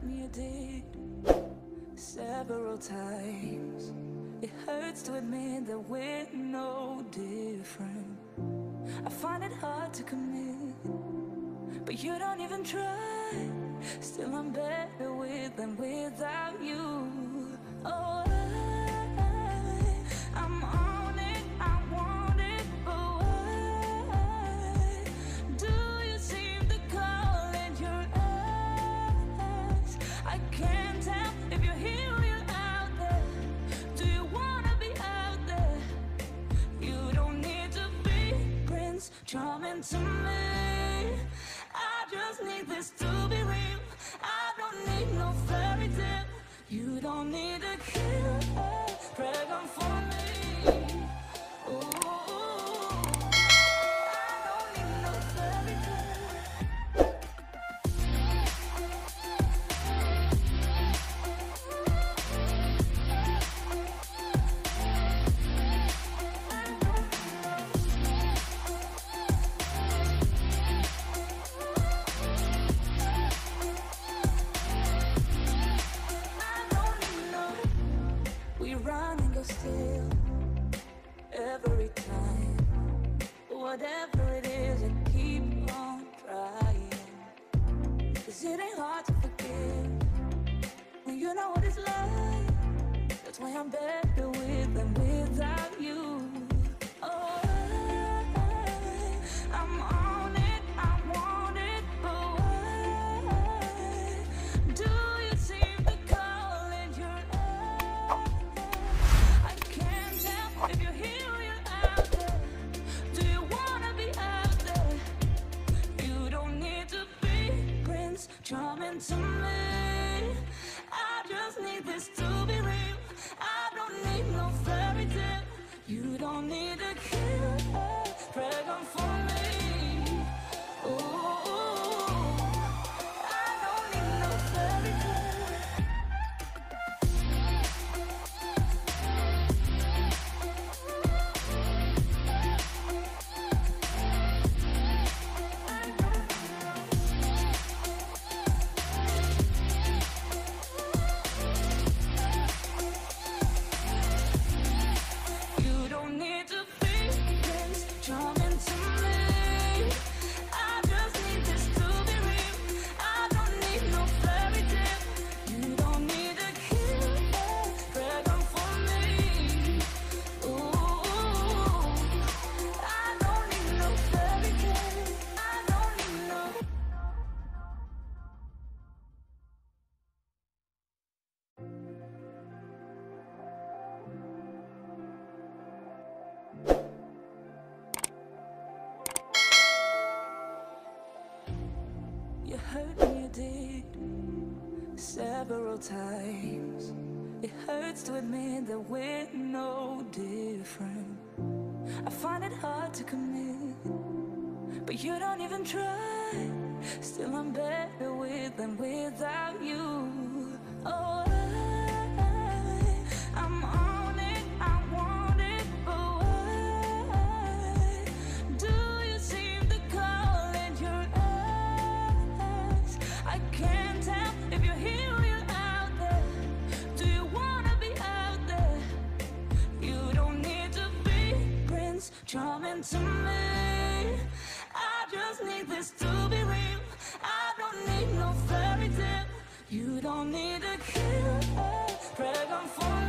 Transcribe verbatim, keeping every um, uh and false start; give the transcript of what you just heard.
me, you did, several times. It hurts to admit that we're no different. I find it hard to commit, but you don't even try. Still I'm better with than without you. Oh, I, I'm on it, I want it, but why do you seem to call in your eyes? I can't tell if you're here or you're out there. Do you wanna be out there? You don't need to be Prince Charming to me. I just need this to be real. I don't need no fairy tale. You don't need a killer dragon for me. Ooh, I don't need no fairy tale. We run and go still every time. Whatever it is, I keep on trying. Cause it ain't hard to forgive when you know what it's like. That's why I'm better with than without you. Oh, I, I'm on it, I want it, but why do you seem to call in your eyes? I can't tell if you're here or you're out there. Do you wanna be out there? You don't need to be Prince Charming to me. I just need this to be real. I don't need no fairy tale. You don't need a killer dragon for me. Ooh, I don't need no fairy tale. You don't need to be Prince Charming to me. I just need this to be real. I don't need no fairy tale. You don't need a killer dragon for me. Ooh, I don't need no fairy tale. I don't need no. You hurt me, you did, several times. It hurts to admit that we're no different. I find it hard to commit, but you don't even try. Still I'm better with than without you. Oh, I, I'm on it, I want it, but why do you seem to call in your eyes? I can't tell if you're here or you're out there. Do you wanna be out there? You don't need to be Prince Charming to me. I just need this to be real. I don't need no fairy tale. You don't need a killer dragon for